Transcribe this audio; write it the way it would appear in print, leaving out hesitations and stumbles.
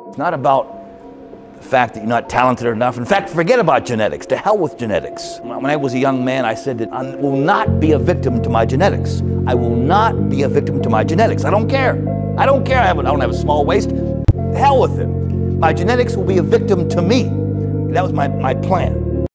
It's not about the fact that you're not talented enough. In fact, forget about genetics. To hell with genetics. When I was a young man, I said that I will not be a victim to my genetics. I will not be a victim to my genetics. I don't care. I don't care. I don't have a small waist. To hell with it. My genetics will be a victim to me. That was my plan.